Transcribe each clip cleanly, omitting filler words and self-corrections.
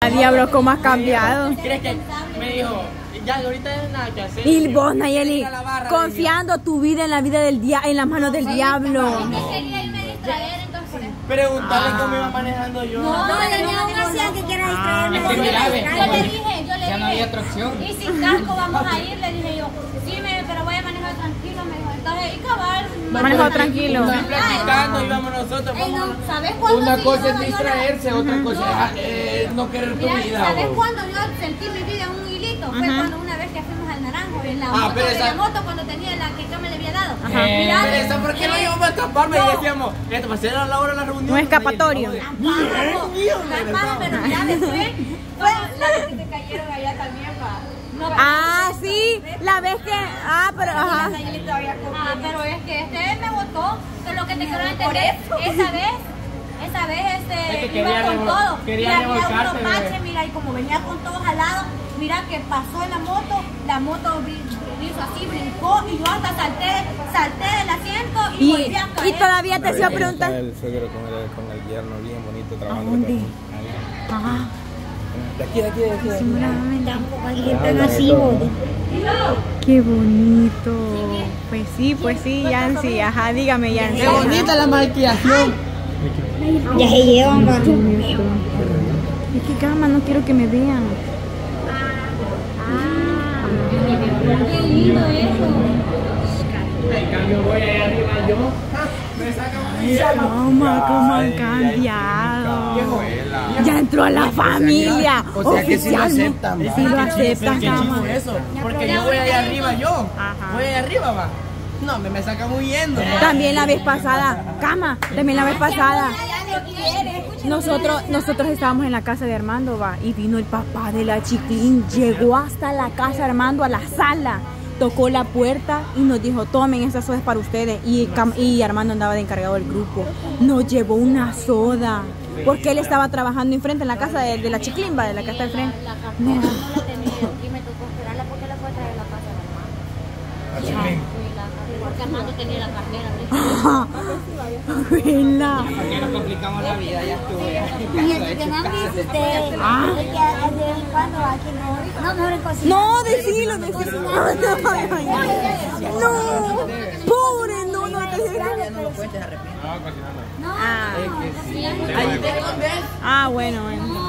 Diablo, ¿cómo has cambiado? ¿Crees que me dijo? Ya, ahorita no hay nada que hacer. Y vos, Nayeli, confiando tu vida en la vida del diablo, en las manos del diablo. Quería irme a distraer, entonces. Preguntarle cómo iba manejando yo. No, tenía un hacía que quiera distraerme. Yo le dije, ya no había otra opción. Y sin casco vamos a ir, le dije yo. Sí, pero voy a manejar tranquilo, me dijo. Entonces, y cabal. Manejado tranquilo. Platicando, íbamos nosotros. ¿Sabes cuándo? Una cosa es distraerse, otra cosa es no querer tu vida. ¿Sabes cuándo yo sentí mi vida en un hilito? Fue cuando una vez que fuimos al Naranjo en la moto, pero la moto cuando tenía la que yo me le había dado. Mira, pero esa, ¿por qué no íbamos a escaparme? Y decíamos, esto va a ser a la hora de la reunión. No escapatorio. Pero mira, después fue la vez que te cayeron allá también, pa. Sí, la vez que... pero ajá. Pero es que me votó, que lo que te quiero entender, esa vez iba con todo. Quería revolcarte, bache, mira, y como venía con todos al lado, mira que pasó en la moto hizo así, brincó y yo hasta salté del asiento y volví a caer. Y todavía te iba a preguntar. El suegro con el yerno bien bonito trabajando. ¿Dónde? Ajá. De aquí. Qué bonito. Pues sí, Yancy. Ajá, dígame, Yancy. Qué bonita la maquillación. Ya se llevan, Es que cama, no quiero que me vean. qué lindo eso. En cambio voy allá arriba yo. Me saca ¿Cómo han cambiado? Ya entró a la familia. O sea que sí lo aceptan. Sí lo aceptan, cama. eso. Porque yo voy allá arriba yo. Voy allá arriba, va. No, me saca huyendo. También la vez pasada, cama, también la vez pasada. Nosotros estábamos en la casa de Armando, va, y vino el papá de la chiquín, llegó hasta la casa de Armando, a la sala, tocó la puerta y nos dijo, tomen, esa soda es para ustedes. Y Armando andaba de encargado del grupo, nos llevó una soda, porque él estaba trabajando enfrente en la casa de la chiquín, va, de la casa de frente. No. Y me tocó esperarla porque la fue a traer a la casa de Armando. Porque Armando tenía la cartera. Abuela. Porque nos complicamos la vida, ya estuve. No, decilo. No, pobre, no te No lo cuentes, bueno.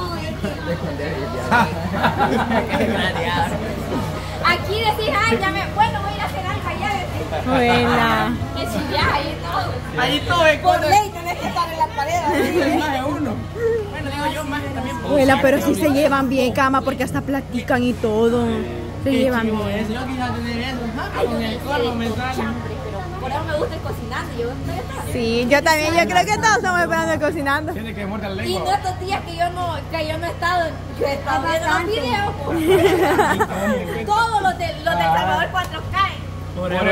Aquí decís, bueno, voy a ir a hacer algo allá. Abuela. Que si ya ahí todo. Ahí todo, Por ley tenés que estar en la pared. más de uno. Bueno, digo yo más también. Abuela, pero sí se llevan bien, cama, porque hasta platican y todo. Se llevan bien. Yo quisiera tener eso. Con el cuerpo me sale. Por eso me gusta el cocinando. Yo estoy esperando. Sí, yo también, yo creo que todos estamos esperando el cocinando. Tiene que morder la Y lengua. no estos días que yo no he estado, yo he estado viendo los videos. Todos los del Salvador 4K. Por eso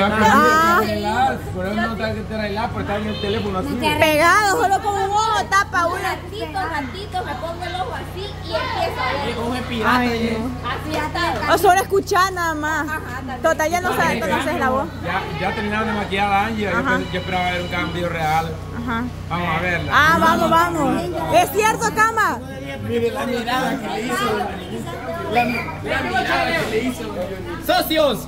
no te arreglas, por estar en el teléfono así. Pegado, solo con un ojo tapa Un una. ratito, me pongo el ojo así y empiezo a ver. Ojo de pirata. Ay, no. Así hasta. O solo escuchar nada más. Total, ya no sabes, conoces la voz. Ya terminaron de maquillar a Angie. Yo esperaba ver un cambio real. Ajá. Vamos a verla. Vamos. Es cierto, cama. Mire la mirada que le hizo. La mirada que le hizo. ¡Socios!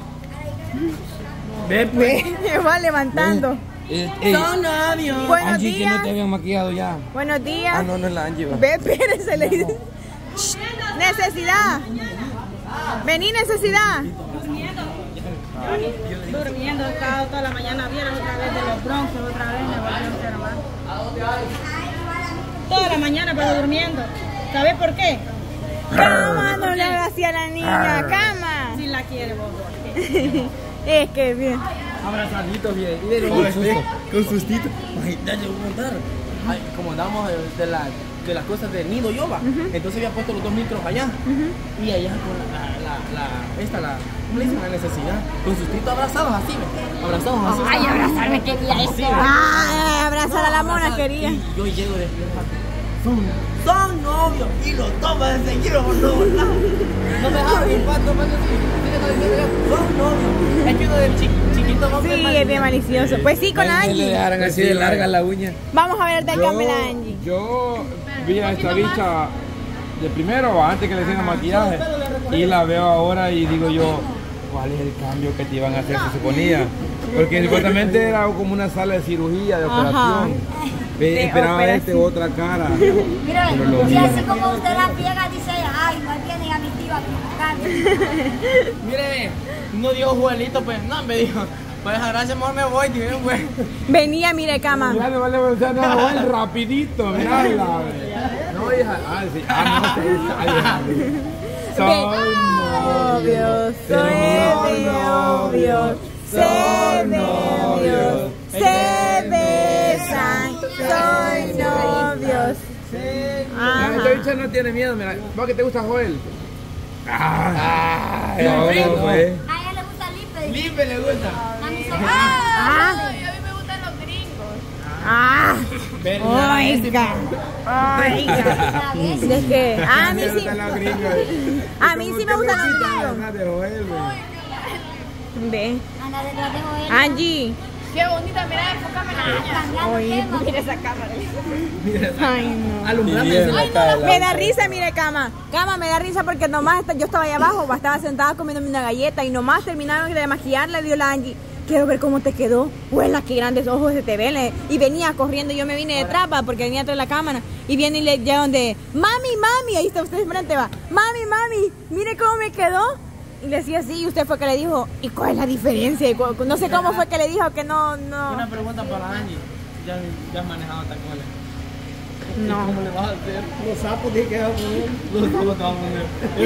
Me va levantando. Son novios. Buenos Angie, que no te días. habían maquillado ya. Buenos días. No es la Angie. Va. Ve, espérese, le dice. Necesidad. Vení, necesidad. Durmiendo, estaba toda la mañana, vieron otra vez de los bronces, otra vez me volvió a enfermar. Toda la mañana, pero durmiendo. ¿Sabes por qué? Cama, no le hagas así a la niña, cama. Si la quiere vos. Es que bien. Abrazaditos bien. Con sustito. Ay, ya llegó a contar. Ay, como andamos de las cosas del nido yo va. Entonces había puesto los 2 litros allá. Y allá con ¿cómo le dicen? La necesidad. Con sustito abrazados así, ¿ves? Abrazados así. Ay, abrazarme quería eso. Ay, abrazar a la mona quería. Y yo llego de son novios y los toman de seguido por todos lados. No me dejaron ir para tomar son novios. Es que uno del chiquito no. Sí, es bien malicioso. Pues sí, con Le Angie. dejaron así de larga la uña. Vamos a ver del cambio la Angie. Yo vi a esta bicha de primero, antes que le hicieran maquillaje. Y la veo ahora y digo yo, ¿cuál es el cambio que te iban a hacer? Se suponía. Porque supuestamente era como una sala de cirugía, de operación. Esperaba otra cara. Mira, y así como usted la piega, dice, ay, no viene a mi tía a Mire, no dijo Juelito, pues no, me dijo, pues gracias, amor, me voy, tío, pues. Venía, mire, cama. Mira, le vale a Joel rapidito, mirá. No, hija, sí, no sé, soy novios, soy novios, se besan, soy novios. Esta bicha no tiene miedo, mira. ¿Vos que te gusta Joel? A ella le gusta Lipe. Lipe le gusta. A mí Ah. a mí me gustan los gringos. Oiga. Es que a mí sí. A mí sí me gustan los gringos. Ve. Anda detrás de Joel. Angie. Qué bonita, mira, enfócame la niña. Mira esa cámara. Ay, no. Alumbrame. Me da risa, mire, cama. Cama, me da risa porque nomás yo estaba ahí abajo, estaba sentada comiéndome una galleta y nomás terminaron de maquillarla y dio la Angie. Quiero ver cómo te quedó. Huela, qué grandes ojos se te ven. Y venía corriendo, yo me vine detrás, porque venía atrás de la cámara. Y viene y le llevan de, mami, ahí está usted enfrente, va. Mami, mire cómo me quedó. Y le decía así, y usted fue que le dijo, ¿y cuál es la diferencia? No sé cómo fue que le dijo que no. Una pregunta para Angie. ¿Ya has manejado tacones? No. ¿Cómo le vas a hacer? Los sapos tienen que poner. Los sapos te van a poner.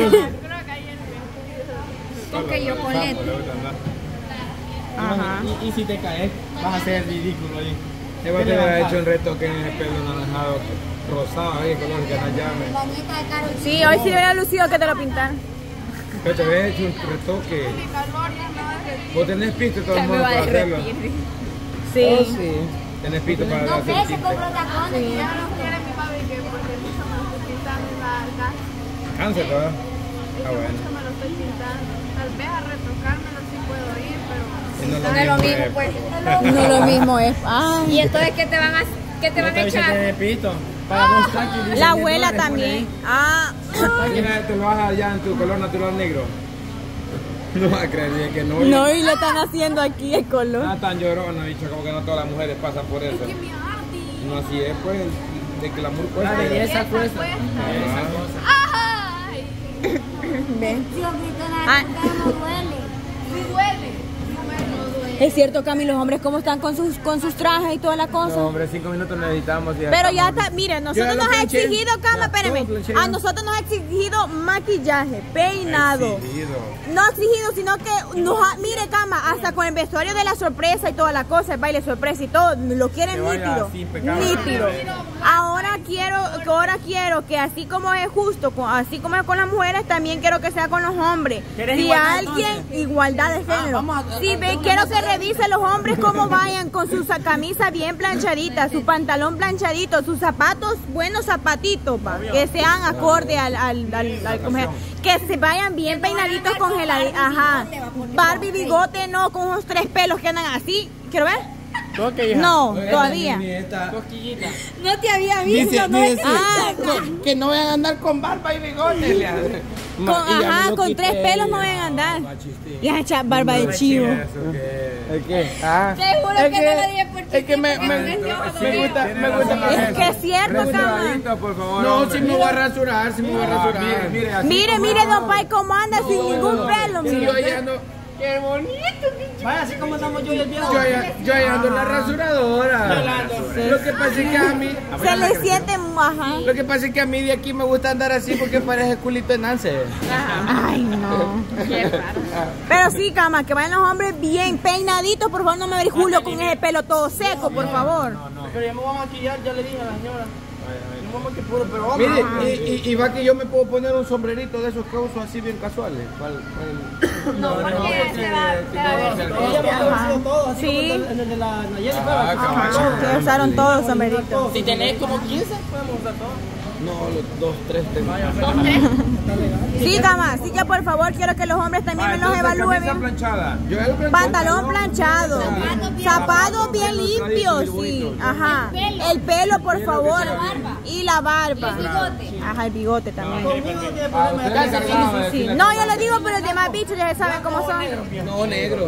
Porque yo con lente. Ajá. Y si te caes, vas a hacer ridículo ahí. Te voy a tener hecho un retoque en el pelo anaranjado, rosado, ahí, color que no llame. La nieta de Carol. Sí, hoy sí hubiera lucido que te lo pintaran. Pero te había hecho un retoque. Vos tenés pisto de todos modos para hacerlo. Sí. Tenés pisto para No hacer sé, se tinte. compró tacones. Cáncer, ¿verdad? Ah, bueno. Tal vez a retocármelo sí puedo ir, pero Y no No es lo mismo, pues. No lo mismo es. Y entonces, ¿qué te van a echar? Tiene pito. Para dos taquis. La abuela también. Mira, te lo vas a dar ya en tu color natural negro. No vas a creer que no. No, y le están haciendo aquí el color. Ah, tan llorona, dicho, como que no todas las mujeres pasan por eso. No, así es, pues, de que el amor cuesta. La belleza cuesta. ¡ay! Ven. Dios mío, Ah. no duele. Sí duele. Es cierto, Cami, los hombres cómo están con sus trajes y toda la cosa. No, hombre, 5 minutos necesitamos. Pero ya está, miren, nosotros Yo ya lo nos ha planché. exigido, Cama, Ya, espérame, todo planché. a nosotros nos ha exigido maquillaje, peinado. Exigido. No exigido, sino que mire, Cama, hasta con el vestuario de la sorpresa y toda la cosa, el baile sorpresa y todo, lo quieren Que vaya nítido. así, impecable. Nítido. Ahora quiero que así como es justo, así como es con las mujeres, también quiero que sea con los hombres. ¿Quieres Si igualdad, alguien, entonces? igualdad de género. vamos a- Si ve, quiero que revise los hombres cómo vayan con su camisa bien planchadita, su pantalón planchadito, sus zapatos, buenos zapatitos, pa, que sean acorde ¿cómo se llama? Que se vayan bien peinaditos congeladitos, ajá. Barbie bigote, no con unos 3 pelos que andan así. ¿Quiero ver? Toque, hija. No, todavía. Cosquillita. No te había visto, no es. Que no vayan a andar con barba y bigote. le hace. Ajá, con 3 pelos no vayan a andar. Y a echar barba de chivo. Eso que... ¿El qué? Ah. Te juro que no lo dije por Es que me gusta más Es que es cierto, Cama. Rasuradito, por favor. No, hombre. si me voy a rasurar, si me voy a rasurar. Mire, así Mire, como- mire, don Pai, cómo anda sin ningún pelo, Si mire. yo ya ando. Qué bonito. Vaya, así como estamos yo y el viejo. Yo ya ando en la rasuradora. Lo que pasa es que a mí. Se le siente, ajá. Lo que pasa es que a mí de aquí me gusta andar así porque parece culito de Nance. Ay, no. Pero sí, Cama, que vayan los hombres bien peinaditos, por favor, no me veréis Julio con ese pelo todo seco, por favor. Pero ya me voy a maquillar, ya le dije a la señora. No vamos que puro, pero vamos. Mire, y va que yo me puedo poner un sombrerito de esos que uso así bien casuales. No, porque se va a ver. Ella me ha conocido todo, así Sí. como en el de la Nayeli. Ah, caballo. Que usaron todos los sombreritos. Si tenés como 15, podemos usar todo. No, los 2, 3 tengo. Sí, cama, así que por favor quiero que los hombres también me los evalúen. Camisa planchada. Pantalón planchado, zapatos bien limpios, sí, ajá. El pelo, por favor, y la barba. Ajá, el bigote también. Sí. No, yo lo digo, pero los demás bichos ya saben cómo son. No, negro.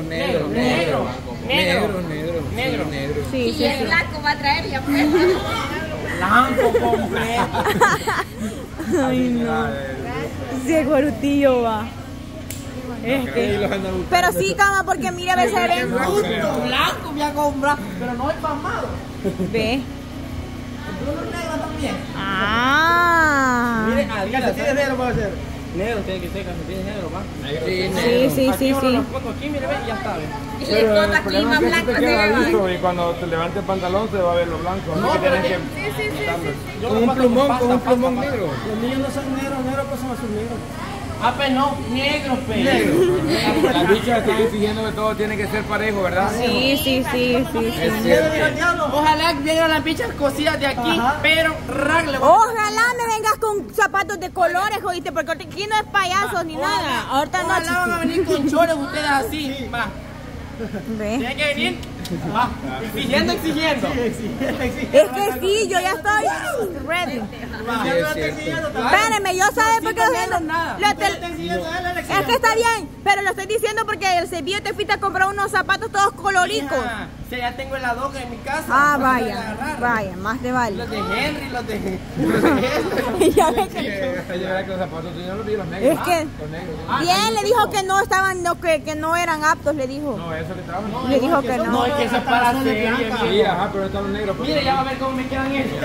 Sí, sí, sí. blanco va a traer ya pues. Blanco completo. Ay, no. Sí, el guarutillo va. Es que... Pero sí, cama, porque mira, a veces ven. Blanco voy a comprar, pero no es pasmado. Ve. El color negro también. Ah. Miren, calcetines negros va a ser. Negro, tiene que ser calcetines negros, va. Sí. Los pongo aquí, mire, ven, y ya está, ven. Y le pongo aquí más blanco te queda liso y cuando te levante el pantalón se va a ver lo blanco. No, así que pero tienes que Con un plumón negro. Los niños no son negros, negros pasan a sus negros. Ah, pues no, negro, pues. Las bichas están exigiendo que todo tiene que ser parejo, ¿verdad? Sí. Es cierto. Ojalá vieran las bichas cosidas de aquí, pero ragle. Ojalá me vengas con zapatos de colores, oíste, porque aquí no es payasos ni nada. Ahorita Ojalá van a no. venir con chores ustedes así. Va, Ve. tienen que venir. Va, exigiendo. Es que sí, yo ya estoy ready. Espérenme, yo sé por qué lo es que está bien, pero lo estoy diciendo porque el cepillo te fuiste a comprar unos zapatos todos coloricos. Si ya tengo el adoca en mi casa. Ah, vaya, más te vale. Los de Henry, los de Ya ves que... Que los zapatos tuyos los vi los negros. Es que bien, le dijo que no estaban, que no eran aptos, le dijo. No, eso que estaban. Le dijo que No, no. es que eso es para hacer. Sí, ajá, pero están los negros. Mire, ya va a ver cómo me quedan ellos.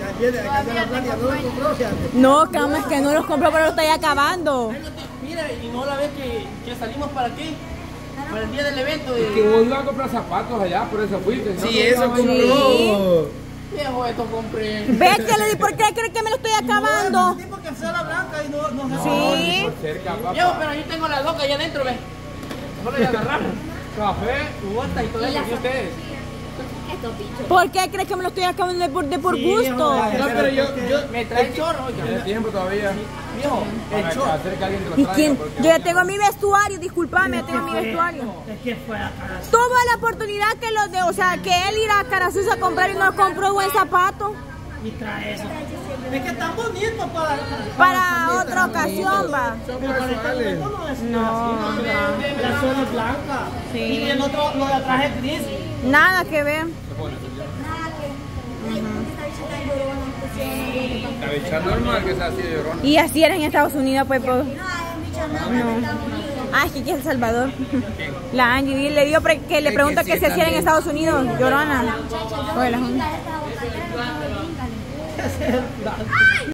No, cama, es que no los compró, pero lo estoy acabando. Mira, y no la vez que salimos para aquí, para el día del evento. Que vos ibas a comprar zapatos allá, por eso fuiste. Sí, eso compró. Viejo, esto compré. ¿Ves que le di por qué cree que me lo estoy acabando? Tipo que sea la blanca y no Sí. Viejo, pero yo tengo la loca allá adentro, ¿ves? Solo ya agarramos. Café, bota y todo eso, ¿y ustedes? ¿Por qué crees que me lo estoy acabando de por gusto? No, pero yo me trae el chorro, Tiene oiga. tiempo todavía. Viejo, el chorro. Hacer que alguien te lo ¿Y traiga. quién? porque- Yo ya tengo mi vestuario, discúlpame, ya tengo mi vestuario. Es que fue a cara. Tuvo la oportunidad que los de, o sea, que él irá a Carazuz a comprar y no compró buen zapato. Y trae eso. Es que están bonitos Para otra ocasión, va. Pero para este momento no es así. La zona es blanca. Sí. Y el otro, lo de atrás es gris. Nada que ver. La bicha normal que sea así de llorona. Y así era en Estados Unidos, pues. No. Ah, es que aquí es El Salvador. La Angie le dio que le pregunta que se hacía en Estados Unidos. Llorona. Oye, la